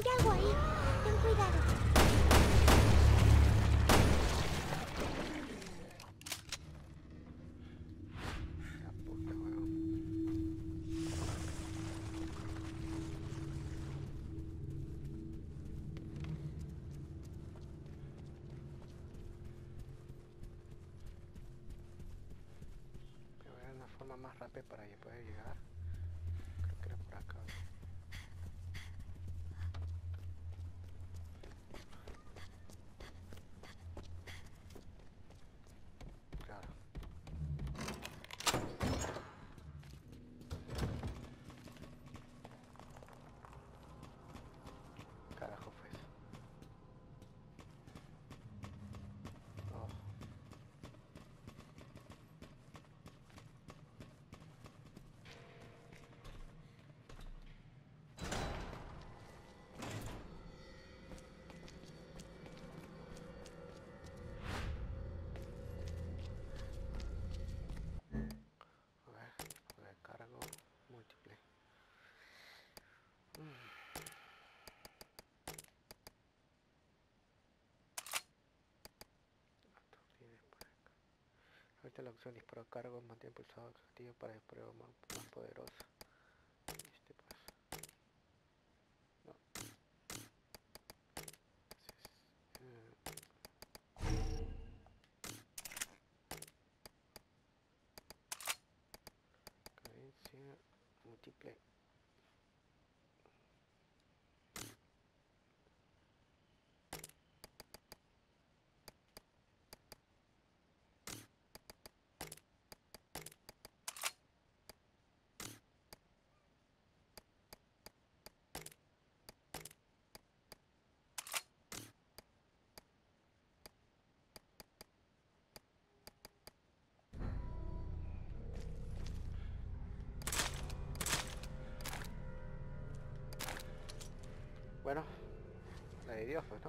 algo ahí. Ten cuidado. La puta, weón. Pero era una forma más rápida para poder llegar. Creo que era por acá, ¿no? Claro. Carajo fue eso. Oh. A ver, recargo múltiple. Aturdines por acá. Ahorita la opción disparo cargo mantiene pulsado activo para el prueba más poderoso. Este pues. No. Cadencia múltiple. Bueno, la de Dios pues, ¿no?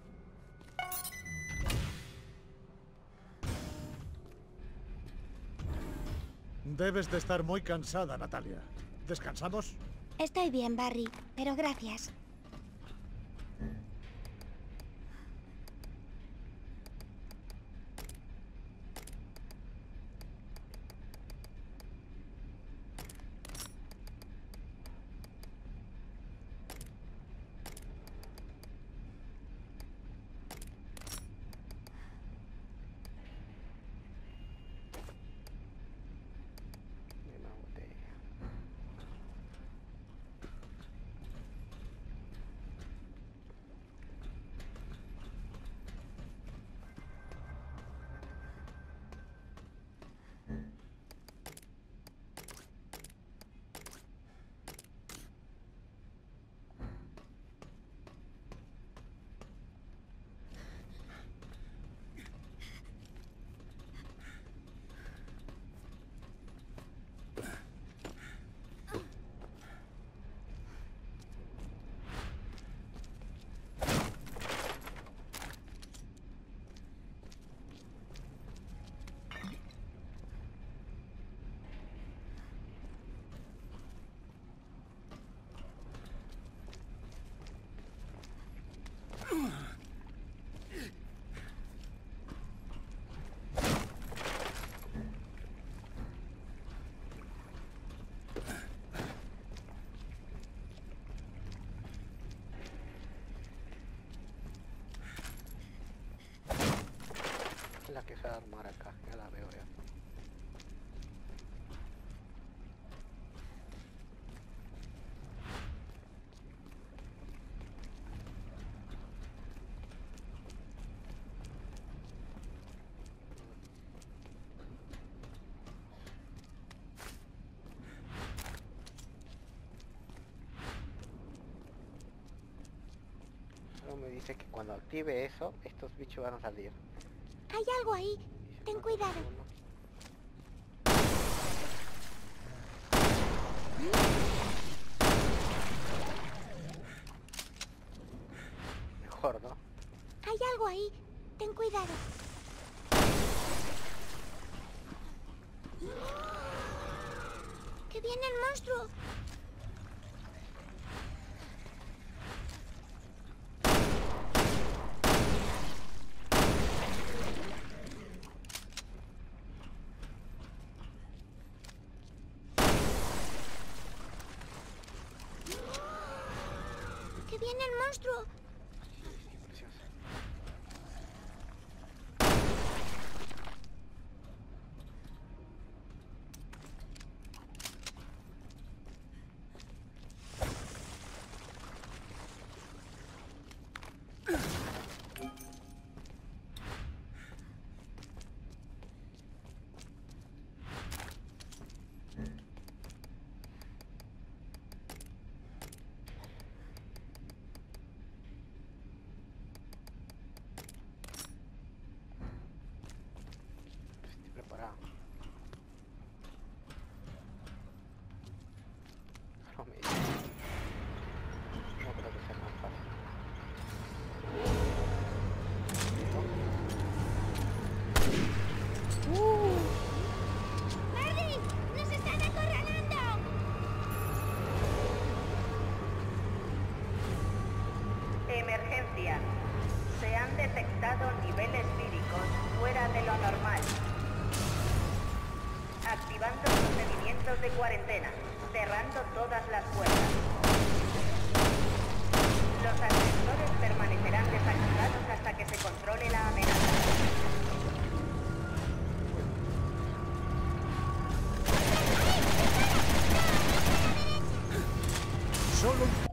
Debes de estar muy cansada, Natalia. ¿Descansamos? Estoy bien, Barry, pero gracias. De una botella. La que se va a armar acá, ya la veo ya. Solo me dice que cuando active eso, estos bichos van a salir. Hay algo ahí. Dice, Ten "Mata cuidado. uno". Mejor, ¿no? Hay algo ahí. Ten cuidado. ¡Que viene el monstruo! ¡Viene el monstruo! Sí, preciosa. Estoy preparado. No me no creo que sea tan fácil. ¡Barry! ¡Nos están acorralando! Emergencia. Se han detectado niveles víricos fuera de lo normal. Activando procedimientos de cuarentena. Cerrando todas las puertas. Los ascensores permanecerán desactivados hasta que se controle la amenaza. Solo un...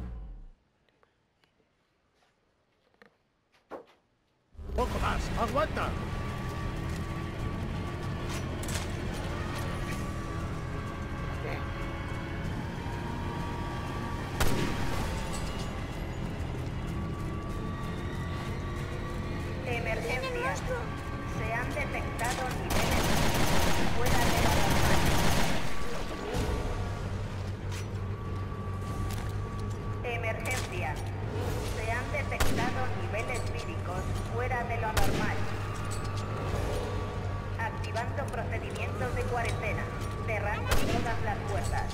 poco más. ¡Aguanta! ¿Qué? Emergencia. Se han detectado niveles víricos fuera de lo normal. Emergencia. Se han detectado niveles víricos fuera de lo normal. Activando procedimientos de cuarentena. Cerrando todas las puertas.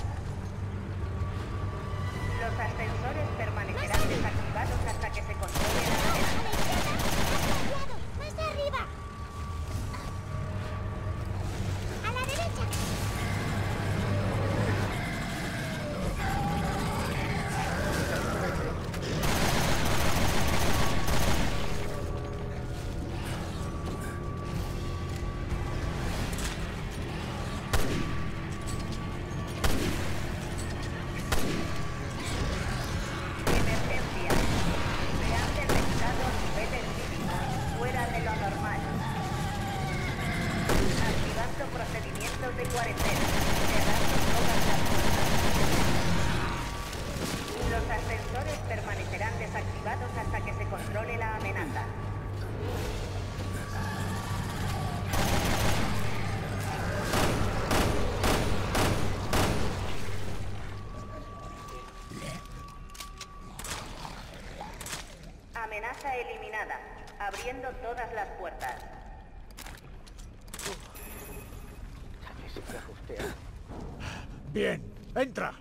Los ascensores permanecerán desactivados hasta que se controle la amenaza. ¡Más arriba! ¡A la derecha! Emergencia. Se han detectado niveles víricos fuera de lo normal. Activando procedimientos de cuarentena. Cerrando todas las puertas. Los ascensores permanecerán desactivados hasta que se controle la amenaza. Amenaza eliminada. Abriendo todas las puertas. Ya que siempre ajustea. Bien. ¡Entra!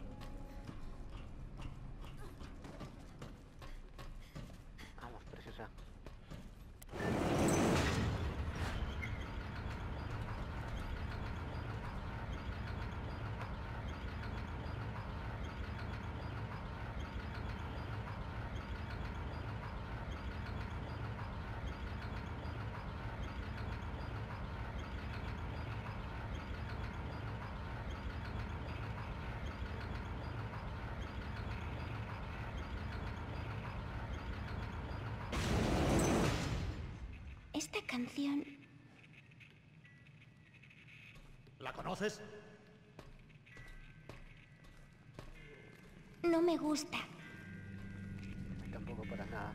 Vamos, preciosa. Esta canción... ¿La conoces? no me gusta. Tampoco para nada.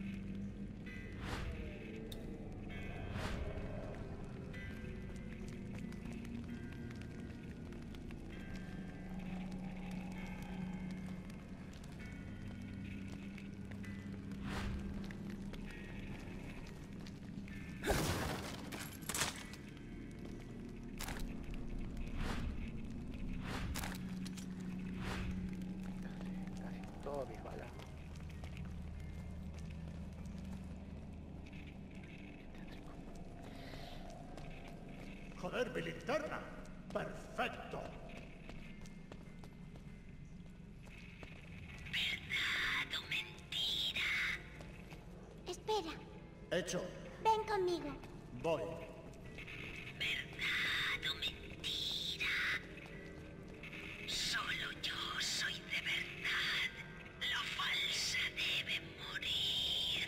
Casi todas mis balas. Joder, mi linterna. Perfecto. ¿Verdad o mentira? hecho? Ven conmigo. Voy. ¿Verdad o mentira? Solo yo soy de verdad. La falsa debe morir.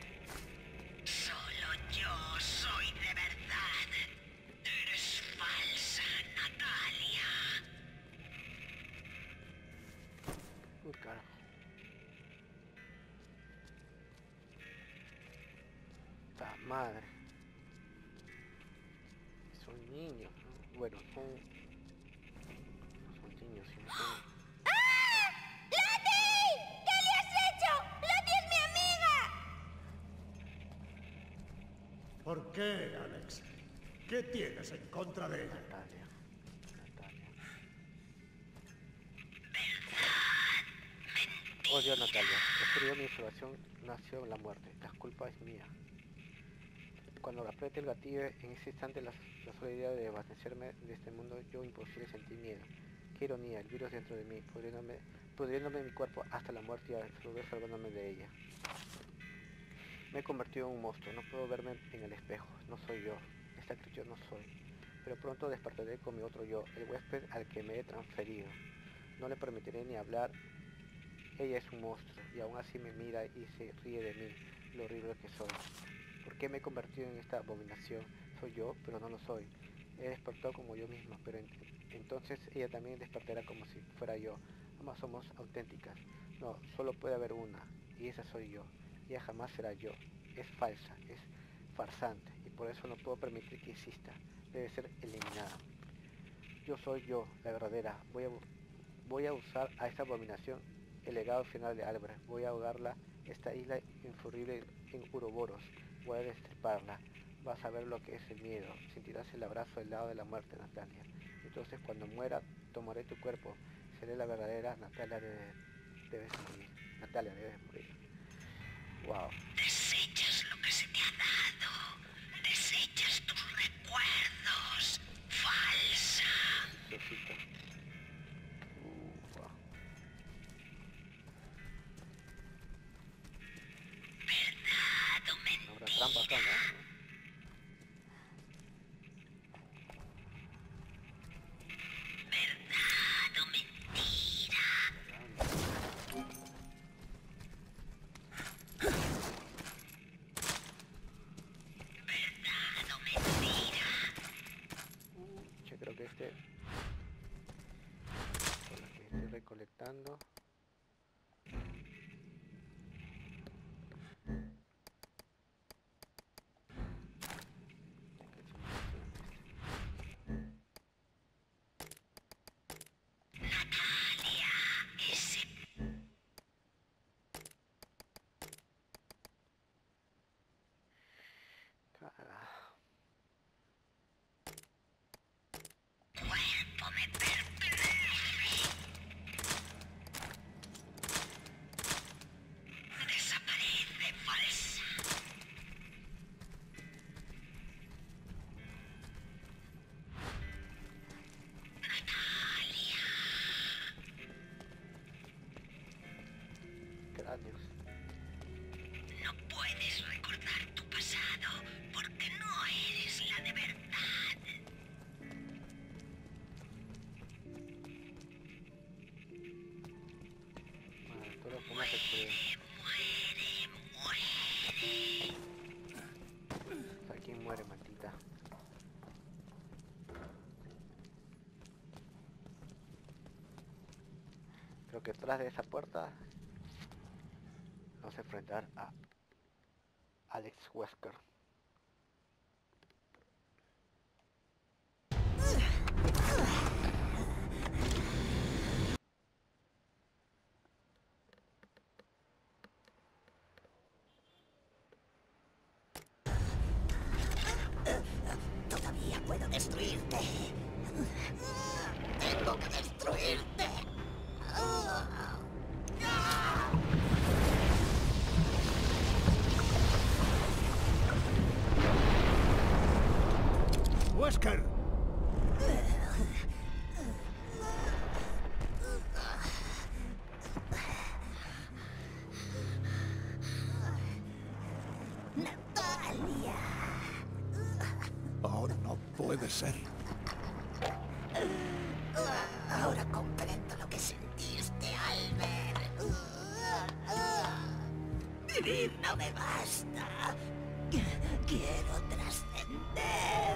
Solo yo soy de verdad. Eres falsa, Natalia. Uy, carajo. ¡Ta madre! Son niños, ¿no? Bueno, son niños, sino son... ¡Ah! ¡Lottie! ¿Qué le has hecho? ¡Lottie es mi amiga! ¿Por qué, Alex? ¿Qué tienes en contra de ella? Natalia. Odio a Natalia. Destruyó mi salvación, nació la muerte. La culpa es mía. Cuando apriete el gatillo, en ese instante la sola idea de desvanecerme de este mundo, yo imposible sentí miedo. Qué ironía, el virus dentro de mí, pudriéndome mi cuerpo hasta la muerte y a su vez salvándome de ella. Me he convertido en un monstruo, no puedo verme en el espejo, no soy yo, esta criatura no soy. Pero pronto despertaré con mi otro yo, el huésped al que me he transferido. No le permitiré ni hablar, ella es un monstruo, y aún así me mira y se ríe de mí, lo horrible que soy. ¿Por qué me he convertido en esta abominación? Soy yo, pero no lo soy. He despertado como yo misma, pero entonces ella también despertará como si fuera yo. Ambas somos auténticas. No, solo puede haber una, y esa soy yo. Ella jamás será yo. Es falsa, es farsante, y por eso no puedo permitir que exista. Debe ser eliminada. Yo soy yo, la verdadera. Voy a usar a esta abominación el legado final de Albert. Voy a ahogarla, esta isla infurible en Uroboros. Voy a destriparla. Vas a ver lo que es el miedo. Sentirás el abrazo helado de la muerte, Natalia. Entonces cuando muera, tomaré tu cuerpo. Seré la verdadera Natalia. Debes morir. Natalia, debes morir. Wow. Desechas lo que se te ha dado. Desechas tus recuerdos. Falsa. Diosito. Wow. ¿Verdad o No mentira? habrá trampa acá, ¿no? ¿Verdad o mentira? ¿Verdad o mentira? Yo creo que este, por lo que estoy recolectando, Natalia, ese carajo. cuerpo me pertenece. Desaparece, falsa. Natalia. Cráneos. No puedes recordar tu pasado porque no eres la de verdad. Madre, todo lo que me recuerdo. Muere. Aquí muere, maldita. Creo que detrás de esa puerta vamos a enfrentar a Alex Wesker. Todavía puedo destruirte. Tengo que destruirte. ¡Wesker! Natalia. puede ser. Ahora comprendo lo que sentiste, Albert. Vivir no me basta. Quiero trascender.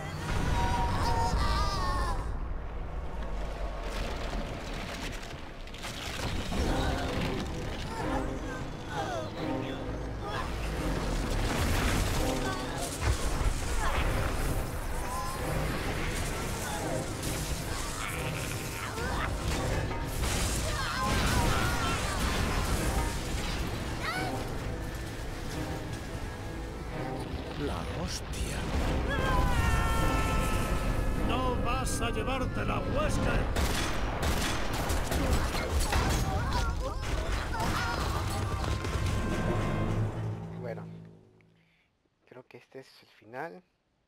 La hostia. ¡No vas a llevártela, Wesker! Bueno, creo que este es el final.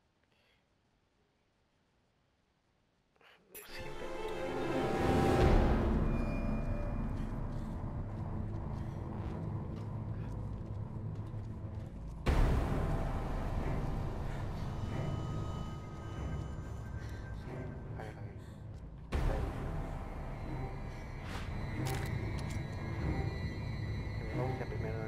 A ver, a ver. Vamos a primero.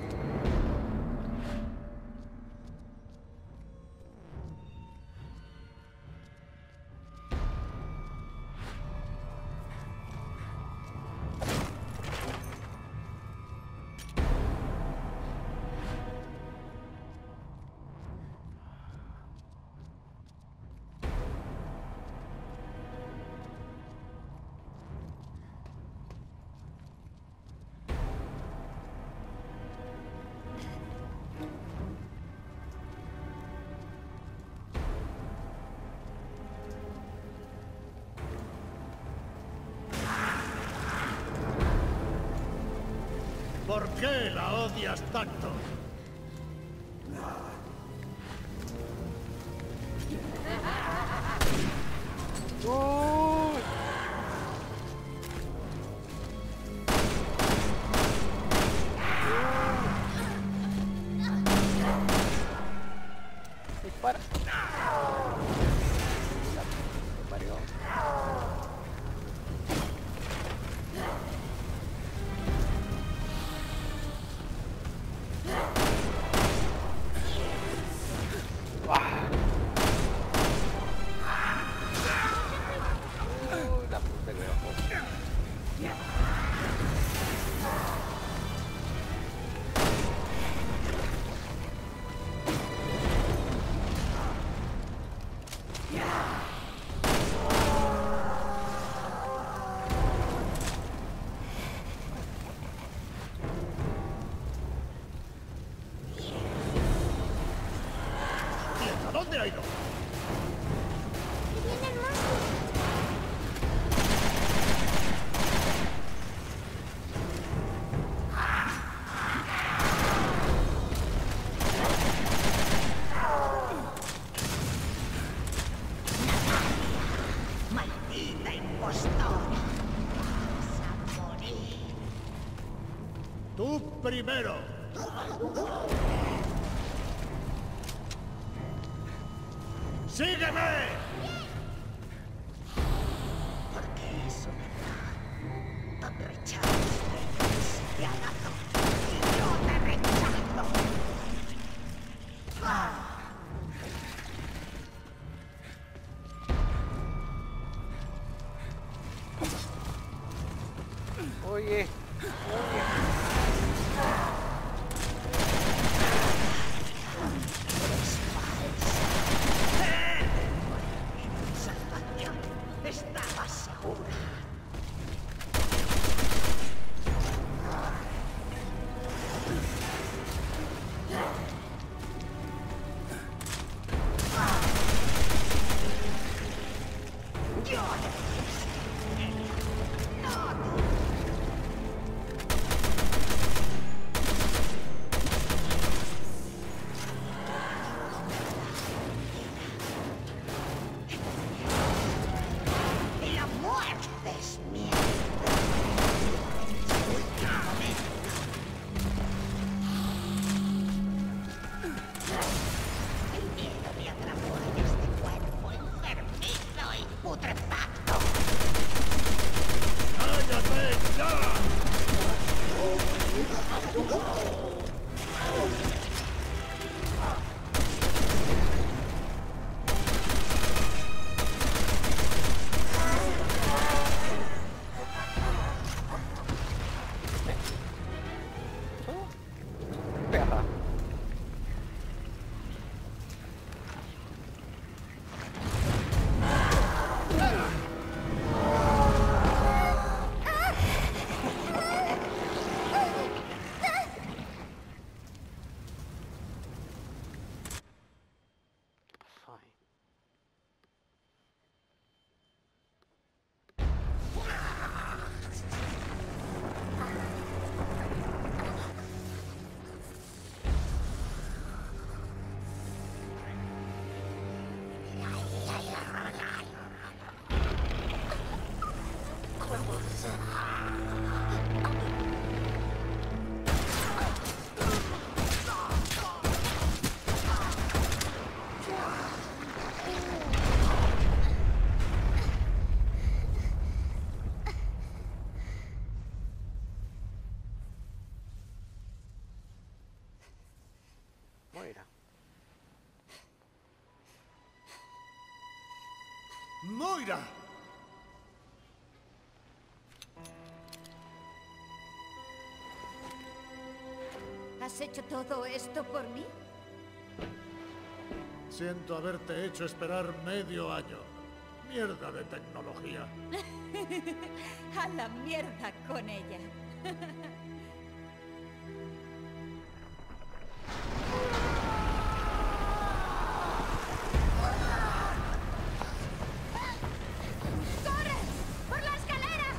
¿Por qué la odias tanto? ¡Uy! Dispara. Mario. La puta que bajó. ¿A dónde ha ido? ¡Viene el monstruo! Maldita impostora. Vas a morir. ¡Tú primero! ¡Sígueme! Porque es una tan rechazaste cristianazo. Y yo te rechazo. Oye, Salvación estaba segura. Yo ira. ¿Has hecho todo esto por mí? Siento haberte hecho esperar medio año. Mierda de tecnología. A la mierda con ella. ¡Corre! ¡Por la escalera!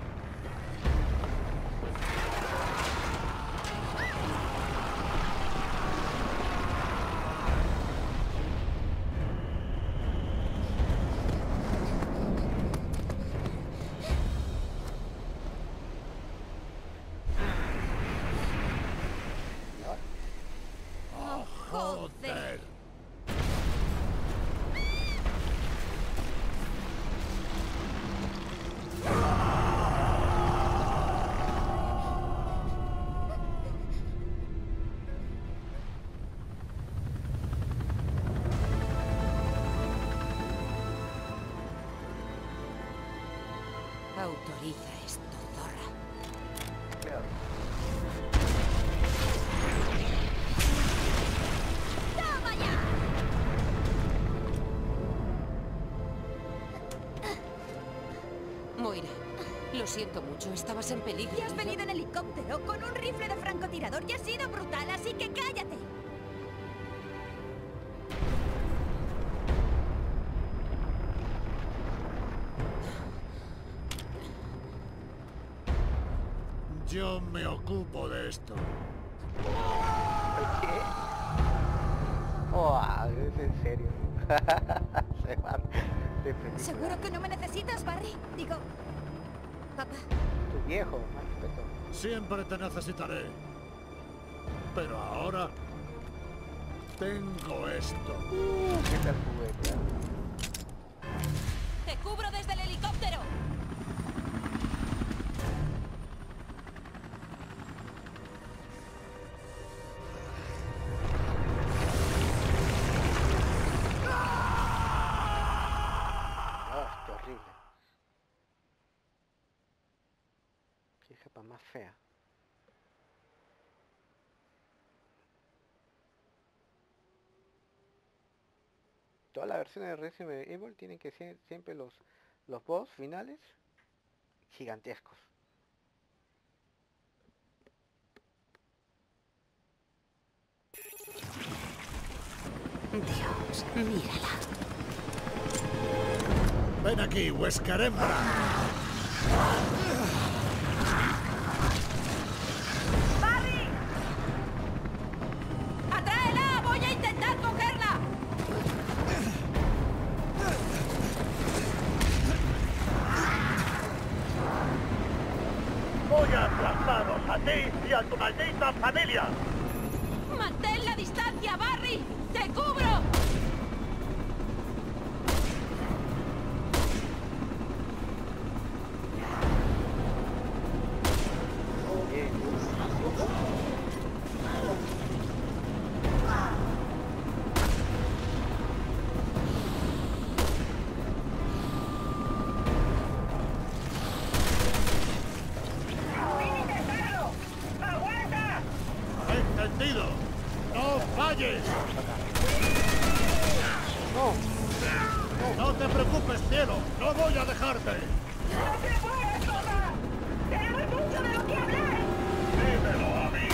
Joder. Autoriza esto, zorra. ¡Toma ya! Moira, lo siento mucho, estabas en peligro. Y has venido en helicóptero con un rifle de francotirador y ha sido brutal, así que cállate. Yo me ocupo de esto. ¿Qué? Oh, es en serio. Se va de película. ¿Seguro que no me necesitas, Barry? Digo... Papá. Tu viejo, más respeto. Siempre te necesitaré. Pero ahora... tengo esto. ¿Qué tal juguete? ¡Te cubro desde el helicóptero! Ah, qué horrible. Qué jefa más fea. Todas las versiones de Resident Evil tienen que ser siempre los boss finales gigantescos. Dios, mírala. Ven aquí, Huescarembra. ¡Barry! ¡Atráela! ¡Voy a intentar cogerla! Voy a aplastaros a ti y a tu maldita familia. ¡Mantén la distancia, Barry! ¡Te cubro! ¡Entendido! ¡No falles! No te preocupes, cielo. No voy a dejarte. ¡No te mueras, papá! ¡Tenemos mucho de lo que hablar! Dímelo a mí.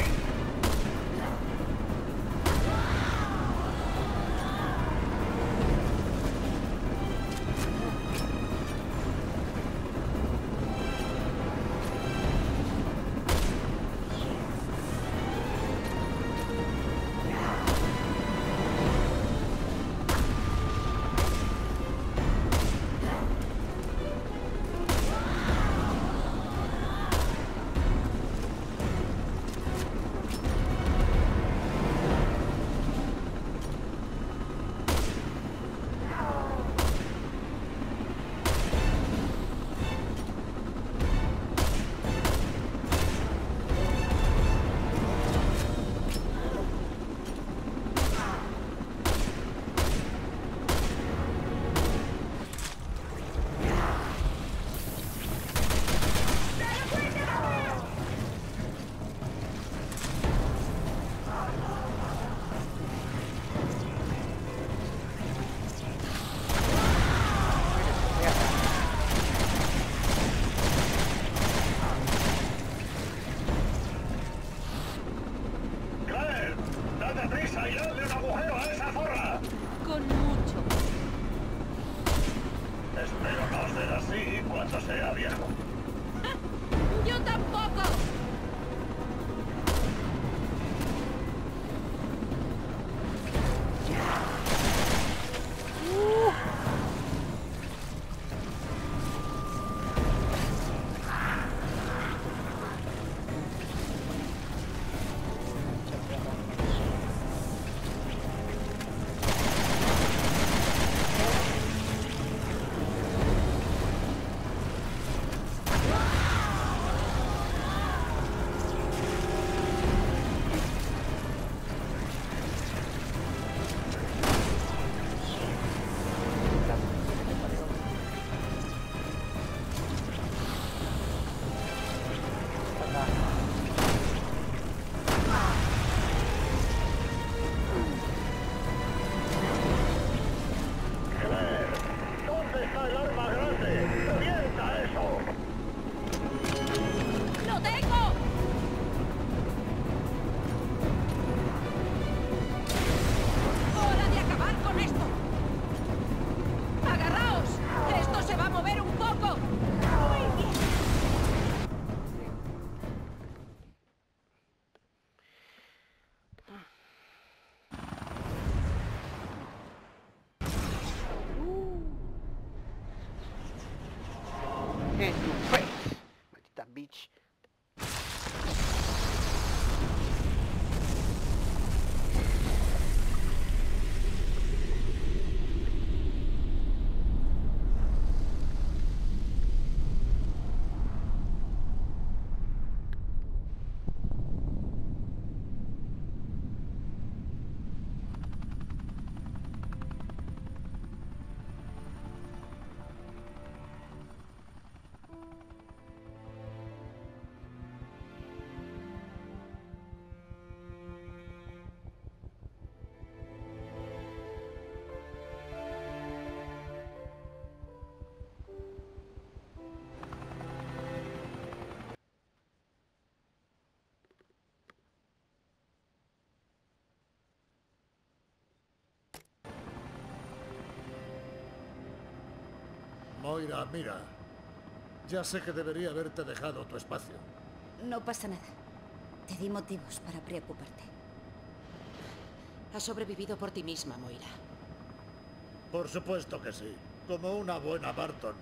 Moira, mira. Ya sé que debería haberte dejado tu espacio. No pasa nada. Te di motivos para preocuparte. Has sobrevivido por ti misma, Moira. Por supuesto que sí. Como una buena Barton.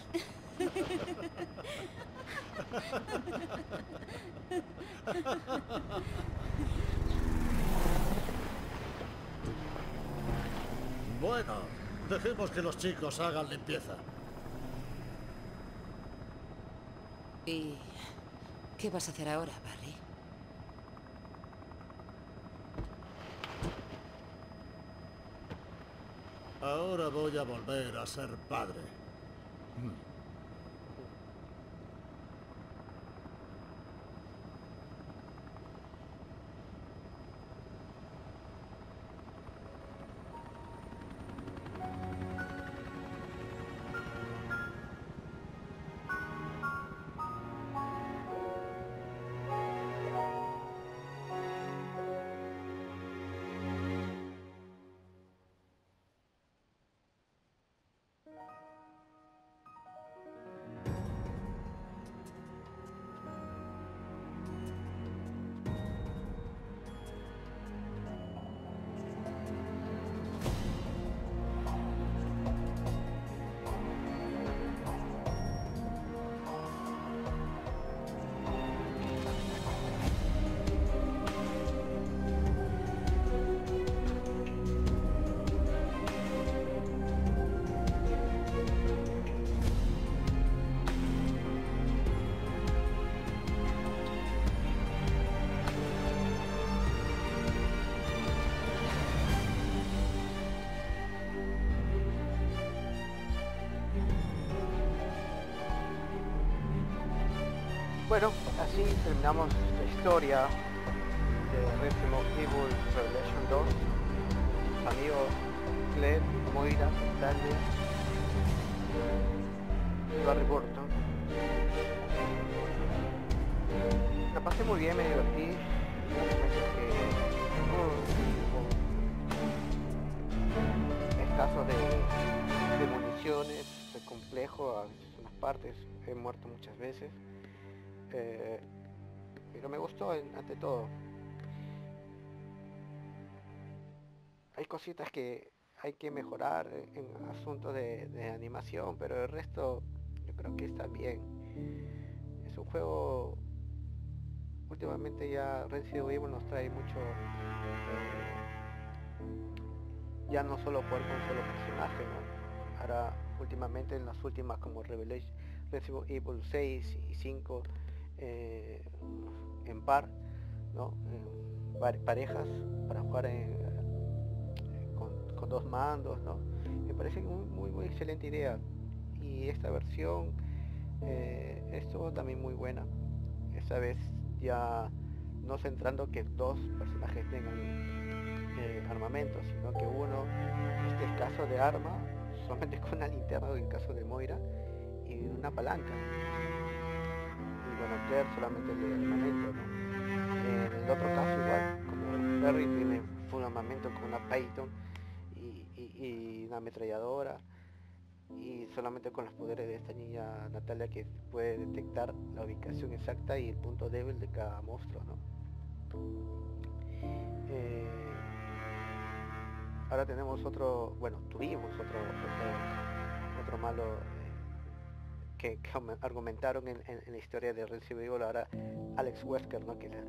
Bueno, dejemos que los chicos hagan limpieza. ¿Y qué vas a hacer ahora, Barry? Ahora voy a volver a ser padre. Bueno, así terminamos la historia de Resident Evil Revelation 2. Amigos Claire, Moira, Natalia y Barry Burton. La pasé muy bien, me divertí. Escasos de municiones, de complejo, a veces en las partes, he muerto muchas veces. Pero me gustó ante todo. Hay cositas que hay que mejorar en asuntos de animación, pero el resto yo creo que está bien. Es un juego, últimamente ya Resident Evil nos trae mucho, ya no solo jugar con un solo personaje, ¿no? Ahora últimamente en las últimas como Resident Evil 6 y 5 en par, ¿no? Parejas para jugar con dos mandos, ¿no? Me parece muy excelente idea, y esta versión estuvo también muy buena. Esta vez ya no centrando que dos personajes tengan armamento, sino que uno esté escaso de arma, solamente con una linterna en el caso de Moira, y una palanca. Bueno, Claire solamente el armamento, ¿no? En el otro caso igual, como Barry tiene full armamento con una Python y una ametralladora, y solamente con los poderes de esta niña Natalia, que puede detectar la ubicación exacta y el punto débil de cada monstruo, ¿no? Ahora tenemos tuvimos otro malo que argumentaron en la historia de Resident Evil. Ahora Alex Wesker, ¿no? Que es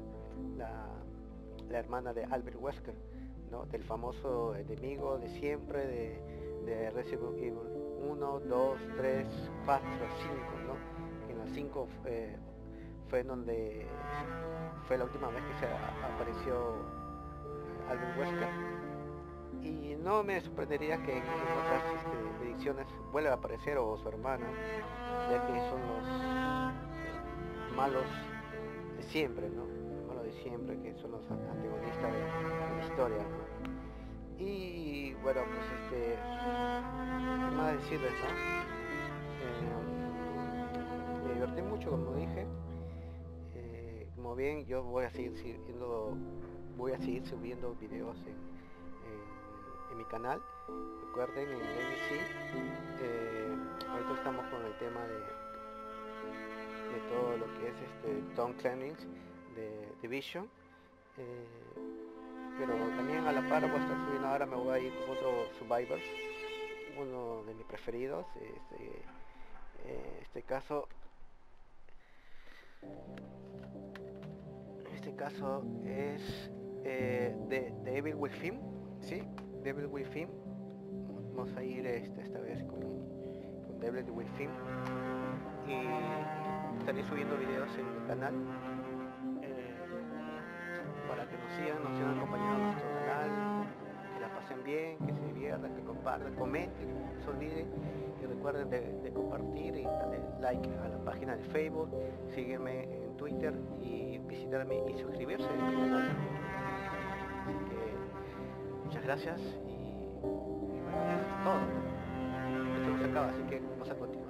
la hermana de Albert Wesker, ¿no? Del famoso enemigo de siempre de Resident Evil 1, 2, 3, 4, 5, ¿no? En la 5 fue en donde fue la última vez que se apareció Albert Wesker, y no me sorprendería que en otras ediciones vuelva a aparecer, o su hermana, ya que son los malos de siempre, ¿no? Malos de siempre, que son los antagonistas de la historia, ¿no? Y bueno, pues ¿qué más decirles, no? Me divertí mucho, como dije. Como bien, yo voy a seguir subiendo videos en mi canal. Recuerden, en AMC ahorita estamos con el tema de todo lo que es Tom Clancy de Division, pero también a la par voy a estar subiendo, ahora me voy a ir con otro Survivors, uno de mis preferidos. Este caso es de Devil Within, ¿sí? Devil Within. Vamos a ir esta vez con Devil Within y estaré subiendo videos en mi canal para que nos sigan acompañando en nuestro canal, que la pasen bien, que se diviertan, que compartan, comenten, no se olviden y recuerden de compartir y darle like a la página de Facebook, sígueme en Twitter y visitarme y suscribirse a mi canal. Así que muchas gracias y bueno, eso es todo. Esto no se acaba, así que vamos a continuar.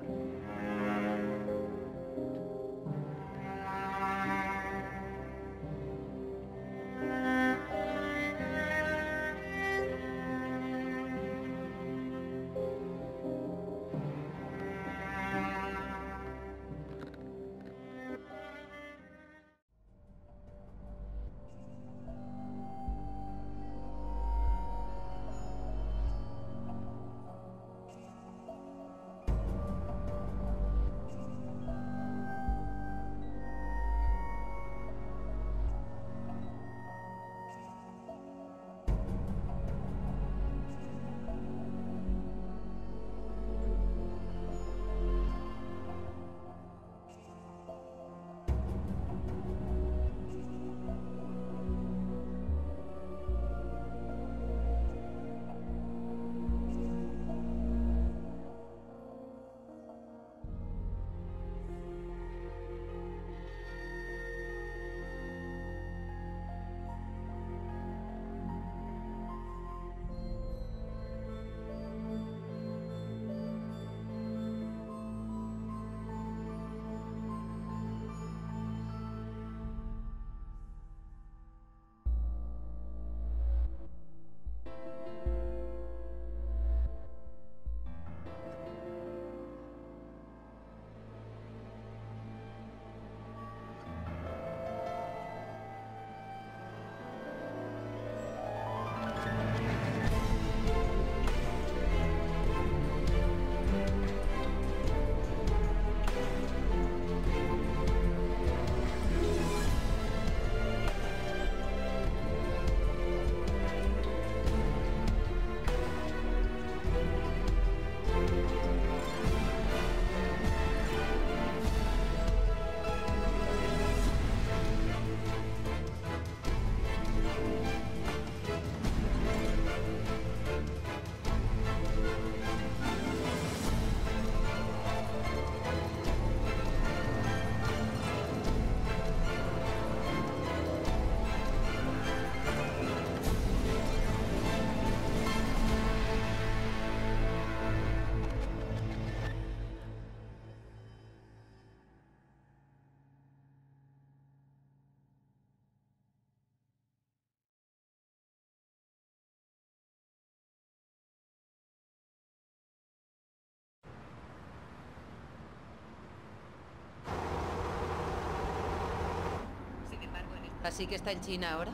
¿Así que está en China ahora?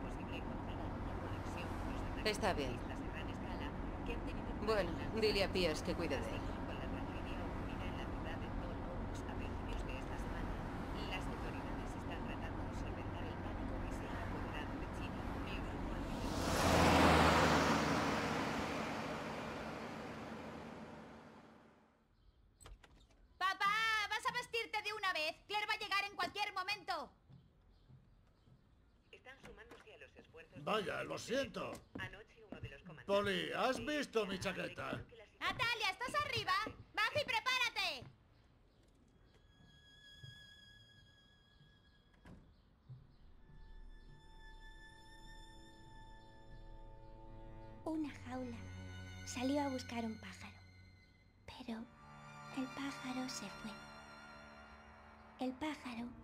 Está bien. Bueno, dile a Pierce que cuide de él. ¡Papá! ¡Vas a vestirte de una vez! ¡Claire va a llegar en cualquier momento! Vaya, lo siento. Polly, ¿has visto mi chaqueta? ¡Natalia, estás arriba! ¡Baja y prepárate! Una jaula salió a buscar un pájaro, pero el pájaro se fue. El pájaro